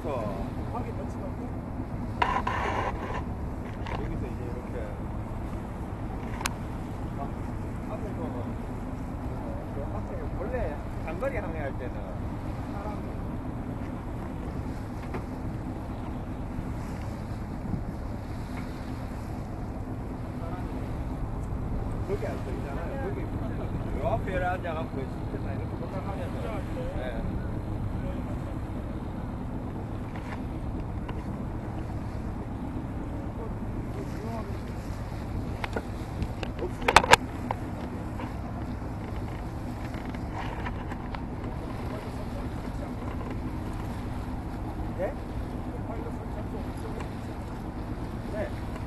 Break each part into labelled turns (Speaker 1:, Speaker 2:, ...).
Speaker 1: 여기서
Speaker 2: 확인 며칠 갖고
Speaker 1: 여기서 이제 이렇게 앞에 보면 그 앞에 원래 장거리 항해할 때는
Speaker 2: 사람이
Speaker 1: 거기 앉아 있잖아요. 여기 요 앞에 앉아갖고 시트나 이렇게 생각하면서 네. 네? 네.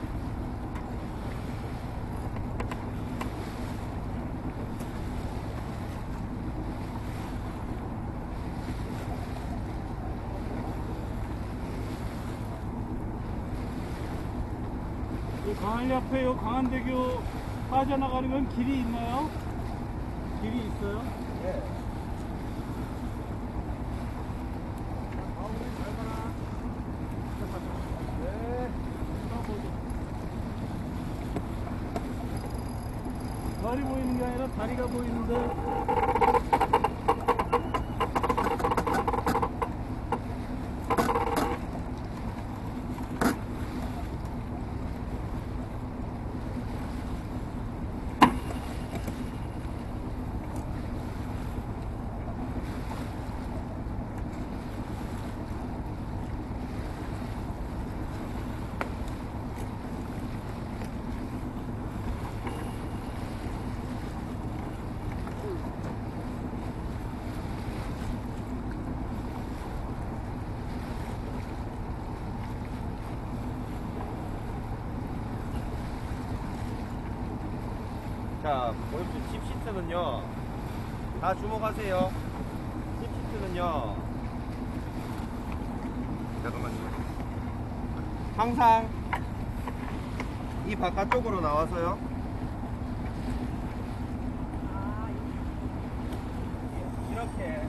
Speaker 2: 이 광안 옆에 요 광안대교 빠져나가는 건 길이 있나요? 길이 있어요?
Speaker 1: 네. 네.
Speaker 2: 다리 보이는 게 아니라 다리가 보이는데.
Speaker 1: 자, 보십시오. 집 시트는요, 다 주목하세요. 집 시트는요, 잠깐만요. 항상 이 바깥쪽으로 나와서요. 이렇게.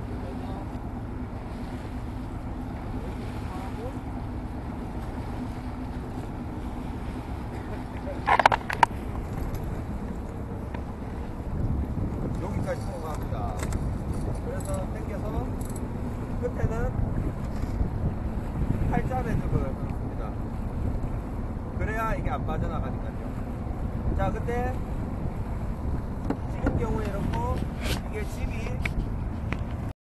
Speaker 1: 여기까지 통과합니다. 그래서 당겨서 끝에는 팔자매듭을 넣습니다. 그래야 이게 안 빠져나가니까요. 자, 근데 지금 경우에 이렇고 이게 집이